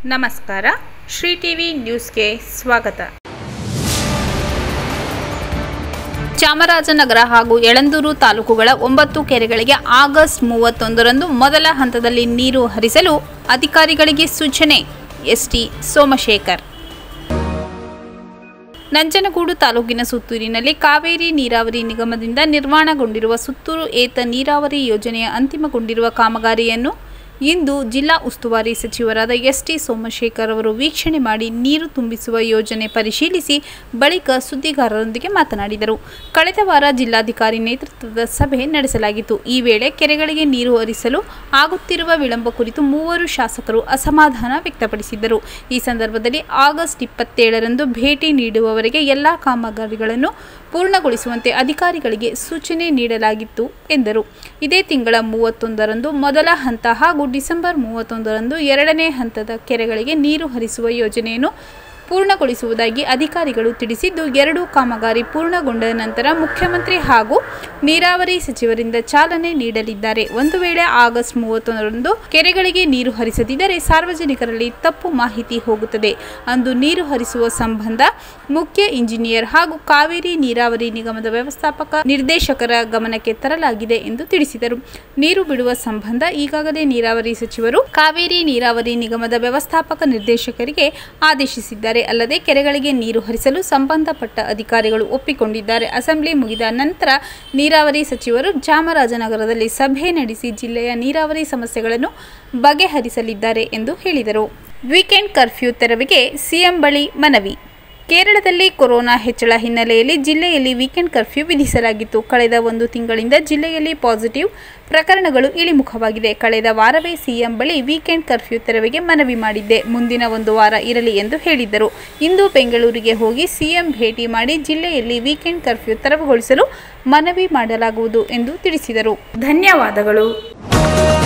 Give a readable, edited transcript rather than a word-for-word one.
ನಮಸ್ಕಾರ, ಶ್ರೀ ಟಿವಿ ನ್ಯೂಸ್ಗೆ ಸ್ವಾಗತ. ಚಾಮರಾಜನಗರ ಹಾಗೂ ಯಳಂದೂರು ತಾಲೂಕುಗಳ 9 ಕೆರೆಗಳಿಗೆ ಆಗಸ್ಟ್ 31ರಂದು ಮೊದಲ ಹಂತದಲ್ಲಿ ನೀರು ಹರಿಸಲು ಅಧಿಕಾರಿಗಳಿಗೆ ಸೂಚನೆ. ಎಸ್ಟಿ ಸೋಮಶೇಖರ್. ನಂಜನಗೂಡು ತಾಲೂಕಿನ ಸುತ್ತೂರಿನಲ್ಲಿ ಕಾವೇರಿ ನೀರಾವರಿ ನಿಗಮದಿಂದ ನಿರ್ಮಾಣಗೊಂಡಿರುವ ಸುತ್ತೂರು ಏತ ನೀರಾವರಿ ಯೋಜನೆಯ ಅಂತಿಮಗೊಂಡಿರುವ ಕಾಮಗಾರಿಯನ್ನು ಇಂದು ಜಿಲ್ಲಾ ಉಸ್ತುವಾರಿ ಸಚಿವರಾದ ಎಸ್ಟಿ ಸೋಮಶೇಖರ್ ಅವರು ವೀಕ್ಷಣೆ ಮಾಡಿ ನೀರು ತುಂಬಿಸುವ ಯೋಜನೆ ಪರಿಶೀಲಿಸಿ ಬಳಿಕ ಸುದ್ದಿಗಾರರೊಂದಿಗೆ ಮಾತನಾಡಿದರು. ಕಳೆದ ವಾರ ಜಿಲ್ಲಾಧಿಕಾರಿ ನೇತೃತ್ವದ ಸಭೆ ನಡೆಸಲಾಗಿತ್ತು. ಈ ವೇಳೆ ಕೆರೆಗಳಿಗೆ ನೀರು ಹರಿಸಲು ಆಗುತ್ತಿರುವ ವಿಳಂಬ ಕುರಿತು 3 ಶಾಸಕರು ಅಸಮಾಧಾನ ವ್ಯಕ್ತಪಡಿಸಿದ್ದರು. ಈ ಸಂದರ್ಭದಲ್ಲಿ ಆಗಸ್ಟ್ 27ರಂದು ಭೇಟಿ ನೀಡುವವರೆಗೆ ಎಲ್ಲಾ ಕಾಮಗಾರಿಗಳನ್ನು ಪೂರ್ಣಗೊಳಿಸುವಂತೆ ಅಧಿಕಾರಿಗಳಿಗೆ ಸೂಚನೆ ನೀಡಲಾಗಿತ್ತು ಎಂದರು. ಇದೇ ತಿಂಗಳ 31ರಂದು ಮೊದಲ ಹಂತ ಹಾಗೂ ಡಿಸೆಂಬರ್ 31ರಂದು 2ನೇ ಹಂತದ ಕೆರೆಗಳಿಗೆ ನೀರು ಹರಿಸುವ ಯೋಜನೆಯನ್ನು ಪೂರ್ಣಗೊಳಿಸುವುದಾಗಿ ಅಧಿಕಾರಿಗಳು ತಿಳಿಸಿದ್ದು, 2 ಕಾಮಗಾರಿ ಪೂರ್ಣಗೊಂಡ ನಂತರ ಮುಖ್ಯಮಂತ್ರಿ ಹಾಗೂ ನೀರಾವರಿ ಸಚಿವರಿಂದ ಚಾಲನೆ ನೀಡಲಿದ್ದಾರೆ. ಒಂದು ವೇಳೆ ಆಗಸ್ಟ್ 31ರಂದು ಕೆರೆಗಳಿಗೆ ನೀರು ಹರಿಸದಿದ್ದರೆ ಸಾರ್ವಜನಿಕರಲ್ಲಿ ತಪ್ಪು ಮಾಹಿತಿ ಹೋಗುತ್ತದೆ. ಅಂದು ನೀರು ಹರಿಸುವ ಸಂಬಂಧ ಮುಖ್ಯ ಇಂಜಿನಿಯರ್ ಹಾಗೂ ಕಾವೇರಿ ನೀರಾವರಿ ನಿಗಮದ ವ್ಯವಸ್ಥಾಪಕ ನಿರ್ದೇಶಕರ ಗಮನಕ್ಕೆ ತರಲಾಗಿದೆ ಎಂದು ತಿಳಿಸಿದರು. ನೀರು ಬಿಡುವ ಸಂಬಂಧ ಈಗಾಗಲೇ ನೀರಾವರಿ ಸಚಿವರು ಕಾವೇರಿ ನೀರಾವರಿ ನಿಗಮದ ವ್ಯವಸ್ಥಾಪಕ ನಿರ್ದೇಶಕರಿಗೆ ಆದೇಶಿಸಿದ್ದಾರೆ. ಅಲ್ಲದೆ ಕೆರೆಗಳಿಗೆ ನೀರು ಹರಿಸಲು ಸಂಬಂಧಪಟ್ಟ ಅಧಿಕಾರಿಗಳು ಒಪ್ಪಿಕೊಂಡಿದ್ದಾರೆ. ಅಸೆಂಬ್ಲಿ ಮುಗಿದ ನಂತರ ನೀರಾವರಿ ಸಚಿವರು ಚಾಮರಾಜನಗರದಲ್ಲಿ ಸಭೆ ನಡೆಸಿ ಜಿಲ್ಲೆಯ ನೀರಾವರಿ ಸಮಸ್ಯೆಗಳನ್ನು ಬಗೆಹರಿಸಲಿದ್ದಾರೆ ಎಂದು ಹೇಳಿದರು. ವೀಕೆಂಡ್ ಕರ್ಫ್ಯೂ ತೆರವಿಗೆ ಸಿಎಂ ಬಳಿ ಮನವಿ. ಕೇರಳದಲ್ಲಿ ಕೊರೋನಾ ಹೆಚ್ಚಳ ಹಿನ್ನೆಲೆಯಲ್ಲಿ ಜಿಲ್ಲೆಯಲ್ಲಿ ವೀಕೆಂಡ್ ಕರ್ಫ್ಯೂ ವಿಧಿಸಲಾಗಿತ್ತು. ಕಳೆದ 1 ತಿಂಗಳಿಂದ ಜಿಲ್ಲೆಯಲ್ಲಿ ಪಾಸಿಟಿವ್ ಪ್ರಕರಣಗಳು ಇಳಿಮುಖವಾಗಿದೆ. ಕಳೆದ ವಾರವೇ ಸಿಎಂ ಬಳಿ ವೀಕೆಂಡ್ ಕರ್ಫ್ಯೂ ತೆರವಿಗೆ ಮನವಿ ಮಾಡಿದ್ದೆ. ಮುಂದಿನ 1 ವಾರ ಇರಲಿ ಎಂದು ಹೇಳಿದ್ದರು. ಇಂದು ಬೆಂಗಳೂರಿಗೆ ಹೋಗಿ ಸಿಎಂ ಭೇಟಿ ಮಾಡಿ ಜಿಲ್ಲೆಯಲ್ಲಿ ವೀಕೆಂಡ್ ಕರ್ಫ್ಯೂ ತೆರವುಗೊಳಿಸಲು ಮನವಿ ಮಾಡಲಾಗುವುದು ಎಂದು ತಿಳಿಸಿದರು. ಧನ್ಯವಾದಗಳು.